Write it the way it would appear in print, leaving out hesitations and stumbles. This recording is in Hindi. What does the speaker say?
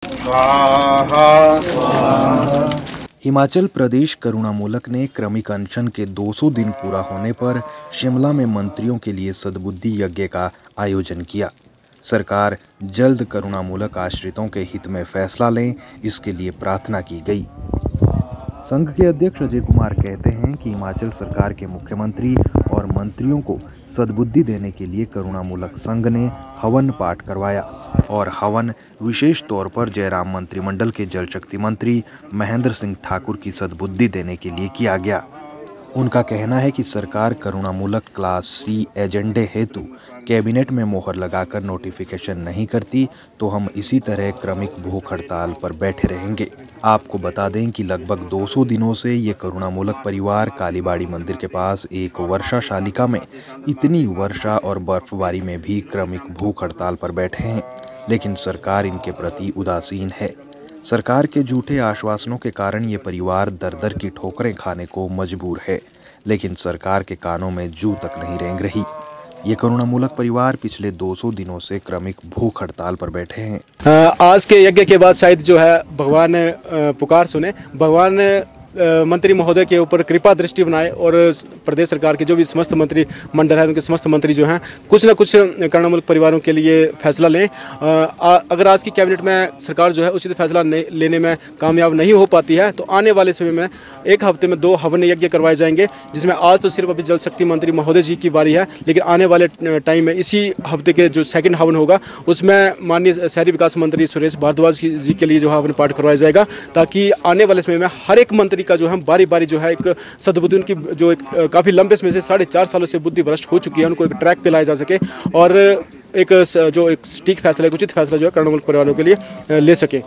हिमाचल प्रदेश करुणामूलक ने क्रमिक अनशन के 200 दिन पूरा होने पर शिमला में मंत्रियों के लिए सद्बुद्धि यज्ञ का आयोजन किया। सरकार जल्द करुणामूलक आश्रितों के हित में फैसला लें, इसके लिए प्रार्थना की गई। संघ के अध्यक्ष अजय कुमार कहते हैं कि हिमाचल सरकार के मुख्यमंत्री और मंत्रियों को सद्बुद्धि देने के लिए करुणामूलक संघ ने हवन पाठ करवाया और हवन विशेष तौर पर जयराम मंत्रिमंडल के जल शक्ति मंत्री महेंद्र सिंह ठाकुर की सद्बुद्धि देने के लिए किया गया। उनका कहना है कि सरकार करुणामूलक क्लास सी एजेंडे हेतु कैबिनेट में मोहर लगाकर नोटिफिकेशन नहीं करती तो हम इसी तरह क्रमिक भूख हड़ताल पर बैठे रहेंगे। आपको बता दें कि लगभग 200 दिनों से ये करुणामूलक परिवार कालीबाड़ी मंदिर के पास एक वर्षा शालिका में इतनी वर्षा और बर्फबारी में भी क्रमिक भूख हड़ताल पर बैठे हैं, लेकिन सरकार इनके प्रति उदासीन है। सरकार के झूठे आश्वासनों के कारण ये परिवार दर दर की ठोकरें खाने को मजबूर है, लेकिन सरकार के कानों में जू तक नहीं रेंग रही। ये करुणामूलक परिवार पिछले 200 दिनों से क्रमिक भूख हड़ताल पर बैठे हैं। आज के यज्ञ के बाद शायद जो है भगवान पुकार सुने, भगवान मंत्री महोदय के ऊपर कृपा दृष्टि बनाए और प्रदेश सरकार के जो भी समस्त मंत्री मंडल है उनके समस्त मंत्री जो हैं कुछ न कुछ करुणामूलक परिवारों के लिए फैसला लें। अगर आज की कैबिनेट में सरकार जो है उचित फैसला लेने में कामयाब नहीं हो पाती है तो आने वाले समय में एक हफ्ते में 2 हवन यज्ञ करवाए जाएंगे, जिसमें आज तो सिर्फ अभी जल शक्ति मंत्री महोदय जी की बारी है, लेकिन आने वाले टाइम में इसी हफ्ते के जो सेकेंड हवन होगा उसमें माननीय शहरी विकास मंत्री सुरेश भारद्वाज जी के लिए जो हवन पाठ करवाया जाएगा, ताकि आने वाले समय में हर एक मंत्री का जो है बारी बारी जो है एक सद्बुद्धि उनकी जो एक काफ़ी लंबे समय से 4.5 सालों से बुद्धि भ्रष्ट हो चुकी है, उनको एक ट्रैक पे लाया जा सके और एक जो एक सटीक फैसला, एक उचित फैसला जो है करुणामूलक परिवारों के लिए ले सके।